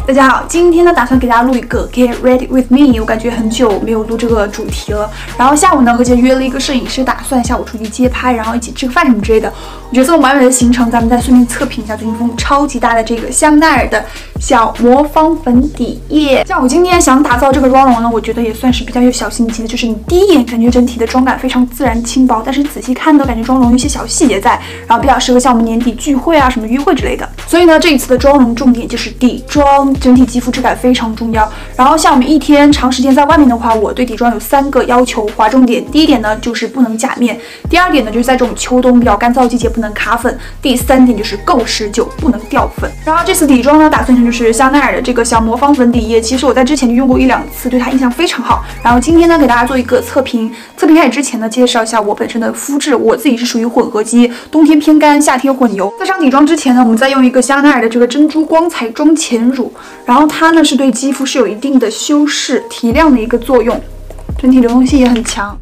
大家好，今天呢打算给大家录一个 Get Ready with Me， 我感觉很久没有录这个主题了。然后下午呢和姐约了一个摄影师，打算下午出去街拍，然后一起吃个饭什么之类的。我觉得这么完美的行程，咱们再顺便测评一下最近风超级大的这个香奈儿的小魔方粉底液。像我今天想打造这个妆容呢，我觉得也算是比较有小心机的，就是你第一眼感觉整体的妆感非常自然轻薄，但是仔细看呢，感觉妆容有一些小细节在，然后比较适合像我们年底聚会啊、什么约会之类的。所以呢，这一次的妆容重点就是底妆，整体肌肤质感非常重要。然后像我们一天长时间在外面的话，我对底妆有3个要求划重点。第一点呢就是不能假面，第二点呢就是在这种秋冬比较干燥季节不能卡粉，第3点就是够持久，不能掉粉。然后这次底妆呢打算成就是香奈儿的这个小魔方粉底液，其实我在之前就用过1、2次，对它印象非常好。然后今天呢给大家做一个测评，测评开始之前呢介绍一下我本身的肤质，我自己是属于混合肌，冬天偏干，夏天混油。在上底妆之前呢，我们再用一个香奈儿的这个珍珠光彩妆前乳，然后它呢是对肌肤是有一定的修饰提亮的一个作用，整体流动性也很强。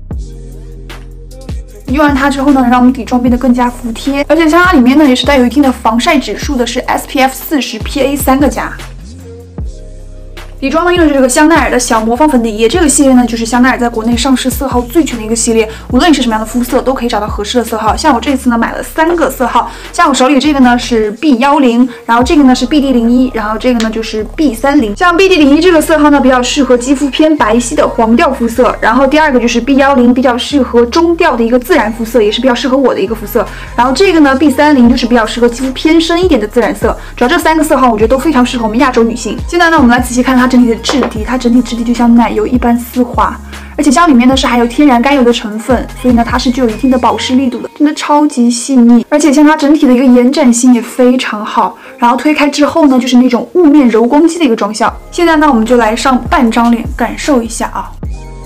用完它之后呢，能让我们底妆变得更加服帖，而且像它里面呢也是带有一定的防晒指数的，是 SPF 40 PA 3个+。底妆呢用的是这个香奈儿的小魔方粉底液，这个系列呢就是香奈儿在国内上市色号最全的一个系列，无论你是什么样的肤色都可以找到合适的色号。像我这次呢买了3个色号，像我手里这个呢是 B10， 然后这个呢是 BD01， 然后这个呢就是 B30。像 BD01 这个色号呢比较适合肌肤偏白皙的黄调肤色，然后第二个就是 B10， 比较适合中调的一个自然肤色，也是比较适合我的一个肤色。然后这个呢 B30 就是比较适合肌肤偏深一点的自然色。主要这3个色号我觉得都非常适合我们亚洲女性。现在呢我们来仔细看它整体的质地，它整体质地就像奶油一般丝滑，而且像里面呢是含有天然甘油的成分，所以呢它是具有一定的保湿力度的，真的超级细腻。而且像它整体的一个延展性也非常好，然后推开之后呢就是那种雾面柔光肌的一个妆效。现在呢我们就来上半张脸感受一下啊。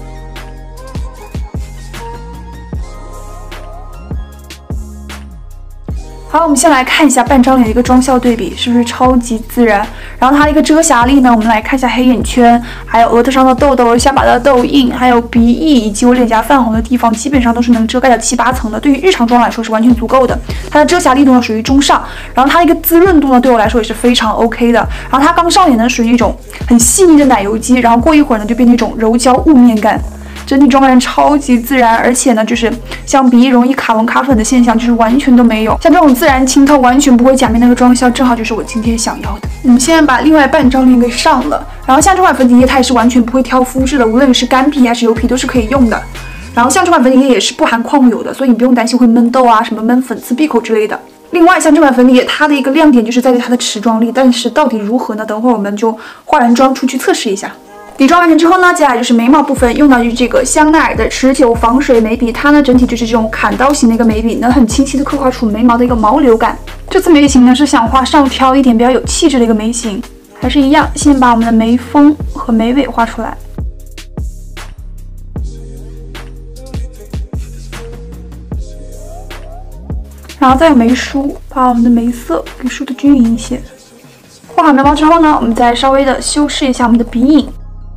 好，我们先来看一下半张脸的一个妆效对比，是不是超级自然？然后它的一个遮瑕力呢，我们来看一下黑眼圈，还有额头上的痘痘、下巴的痘印，还有鼻翼以及我脸颊泛红的地方，基本上都是能遮盖到7、8层的。对于日常妆来说是完全足够的。它的遮瑕力度呢属于中上，然后它的一个滋润度呢对我来说也是非常 OK 的。然后它刚上脸呢属于一种很细腻的奶油肌，然后过一会儿呢就变那种柔焦雾面感。整体妆感超级自然，而且呢，就是像鼻翼容易卡纹卡粉的现象，就是完全都没有。像这种自然清透、完全不会假面那个妆效，正好就是我今天想要的。我们现在把另外半张脸给上了，然后像这款粉底液它也是完全不会挑肤质的，无论是干皮还是油皮都是可以用的。然后像这款粉底液也是不含矿物油的，所以你不用担心会闷痘啊、什么闷粉刺、闭口之类的。另外，像这款粉底液，它的一个亮点就是在于它的持妆力，但是到底如何呢？等会儿我们就化完妆出去测试一下。底妆完成之后呢，接下来就是眉毛部分，用到就是这个香奈儿的持久防水眉笔，它呢整体就是这种砍刀型的一个眉笔，能很清晰的刻画出眉毛的一个毛流感。这次眉形呢是想画上挑一点比较有气质的一个眉形，还是一样，先把我们的眉峰和眉尾画出来。然后再用眉梳把我们的眉色给梳得均匀一些。画好眉毛之后呢，我们再稍微的修饰一下我们的鼻影。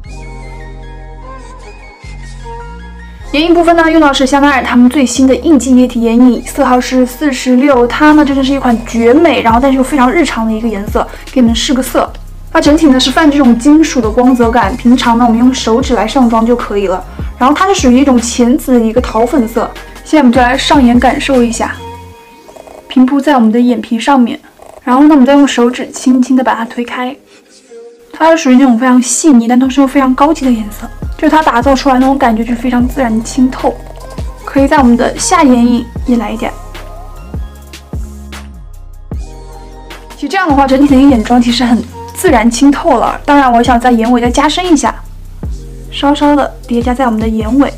眼影部分呢，用到是香奈儿他们最新的印记液体眼影，色号是46，它呢真的是一款绝美，然后但是又非常日常的一个颜色，给你们试个色。它整体呢是泛这种金属的光泽感，平常呢我们用手指来上妆就可以了。然后它是属于一种浅紫的一个桃粉色。现在我们就来上眼感受一下，平铺在我们的眼皮上面，然后呢我们再用手指轻轻的把它推开。它是属于那种非常细腻但同时又非常高级的颜色，就是它打造出来那种感觉就是非常自然的清透。可以在我们的下眼影也来一点。其实这样的话，整体的一个眼妆其实很自然清透了。当然，我想在眼尾再加深一下，稍稍的叠加在我们的眼尾，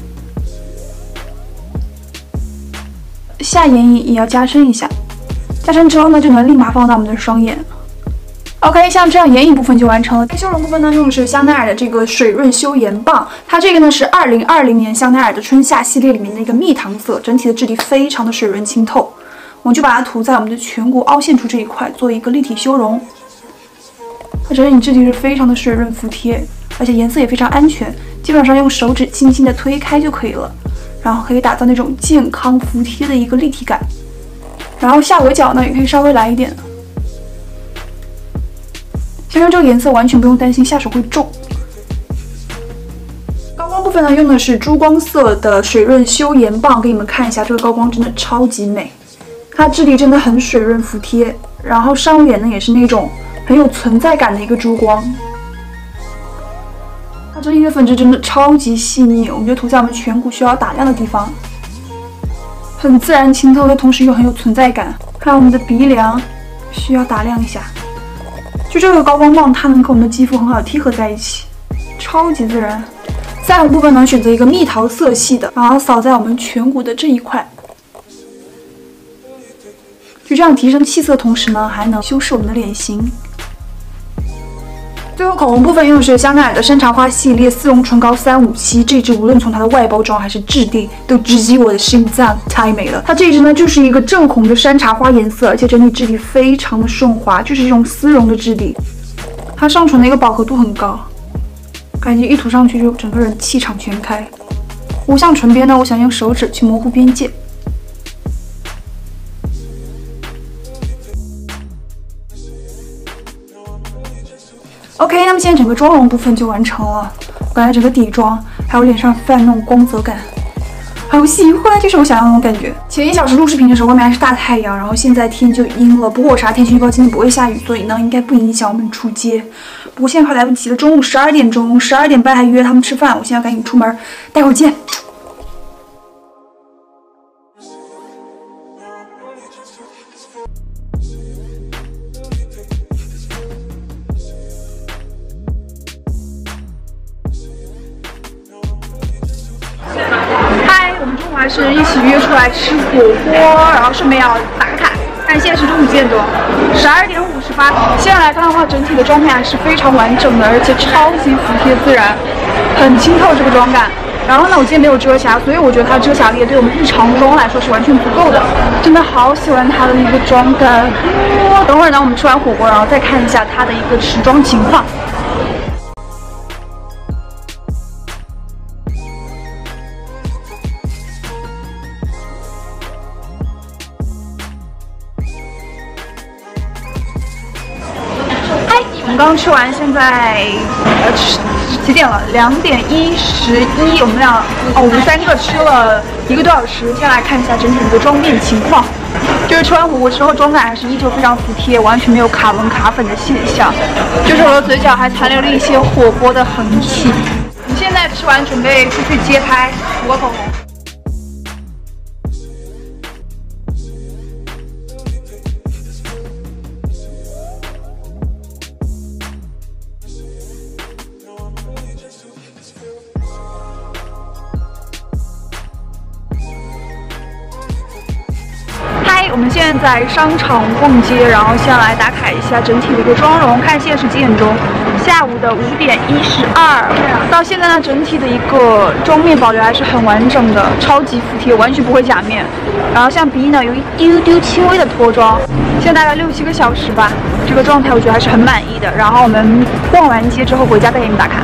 下眼影也要加深一下。加深之后呢，就能立马放到我们的双眼。OK， 像这样眼影部分就完成了。修容部分呢，用的是香奈儿的这个水润修颜棒，它这个呢是2020年香奈儿的春夏系列里面的一个蜜糖色，整体的质地非常的水润清透。我们就把它涂在我们的颧骨凹陷处这一块，做一个立体修容。它整体质地是非常的水润服帖，而且颜色也非常安全，基本上用手指轻轻的推开就可以了，然后可以打造那种健康服帖的一个立体感。然后下颚角呢，也可以稍微来一点。 像是这个颜色完全不用担心下手会重。高光部分呢，用的是珠光色的水润修颜棒，给你们看一下，这个高光真的超级美，它质地真的很水润服帖，然后上脸呢也是那种很有存在感的一个珠光。它整体的粉质真的超级细腻，我们觉得涂在我们颧骨需要打亮的地方，很自然清透的同时又很有存在感。还有我们的鼻梁需要打亮一下，就这个高光棒，它能跟我们的肌肤很好的贴合在一起，超级自然。腮红部分呢，选择一个蜜桃色系的，然后扫在我们颧骨的这一块，就这样提升气色，同时呢还能修饰我们的脸型。最后口红部分用的是香奈儿的山茶花系列丝绒唇膏357，这支无论从它的外包装还是质地都直击我的心脏，太美了。它这支呢就是一个正红的山茶花颜色，而且整体质地非常的顺滑，就是这种丝绒的质地。它上唇的一个饱和度很高，感觉一涂上去就整个人气场全开。弧向唇边呢，我想用手指去模糊边界。OK， 那么现在整个妆容部分就完成了，我感觉整个底妆还有脸上泛那种光泽感，好喜欢，就是我想要那种感觉。前1小时录视频的时候，外面还是大太阳，然后现在天就阴了。不过我查天气预报，今天不会下雨，所以呢应该不影响我们出街。不过现在快来不及了，中午12点钟，12点半还约他们吃饭，我现在赶紧出门，待会儿见。我们中午还是一起约出来吃火锅，然后顺便要打个卡。但现在是中午几点钟？12点58。现在来看的话，整体的妆面还是非常完整的，而且超级服帖自然，很清透这个妆感。然后呢，我今天没有遮瑕，所以我觉得它遮瑕力对我们日常妆来说是完全足够的。真的好喜欢它的一个妆感。等会儿呢，我们吃完火锅，然后再看一下它的一个持妆情况。我们刚吃完，现在几点了？2点11。我们3个吃了1个多小时。先来看一下整体的一个妆面情况。就是吃完火锅之后，妆感还是依旧非常服帖，完全没有卡纹卡粉的现象。就是我的嘴角还残留了一些火锅的痕迹。我们现在吃完，准备出去街拍，涂个口红。我们现在在商场逛街，然后先来打卡一下整体的一个妆容。看现在是几点钟？下午的5点12。到现在呢，整体的一个妆面保留还是很完整的，超级服帖，完全不会假面。然后像鼻翼呢，有一丢丢轻微的脱妆。现在大概6、7个小时吧，这个状态我觉得还是很满意的。然后我们逛完街之后回家再给你们打卡。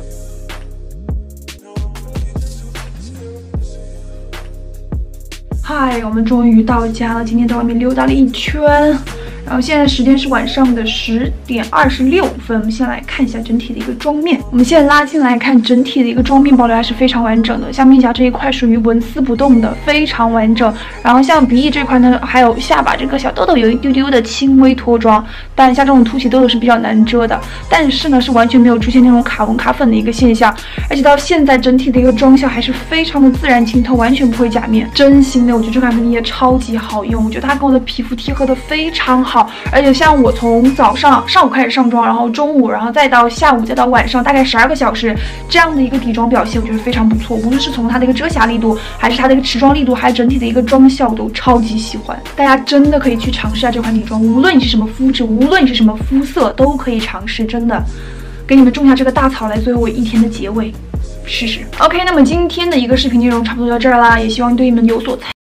嗨，我们终于到家了。今天在外面溜达了一圈，然后现在时间是晚上的10点26分。我们先来看一下整体的一个妆面。我们现在拉近来看整体的一个妆面保留还是非常完整的。像面颊这一块属于纹丝不动的，非常完整。然后像鼻翼这块呢，还有下巴这个小痘痘有一丢丢的轻微脱妆，但像这种凸起痘痘是比较难遮的。但是呢，是完全没有出现那种卡纹卡粉的一个现象。而且到现在整体的一个妆效还是非常的自然清透，完全不会假面。真心的，我觉得这款粉底液超级好用，我觉得它跟我的皮肤贴合的非常好。而且像我从上午开始上妆，然后中午，然后再到下午，再到晚上，大概12个小时，这样的一个底妆表现，我觉得非常不错。无论是从它的一个遮瑕力度，还是它的一个持妆力度，还是整体的一个妆效，我都超级喜欢。大家真的可以去尝试下这款底妆，无论你是什么肤质，无论你是什么肤色，都可以尝试。真的，给你们种下这个大草，来作为我一天的结尾，试试。OK， 那么今天的一个视频内容差不多到这儿啦，也希望对你们有所参考。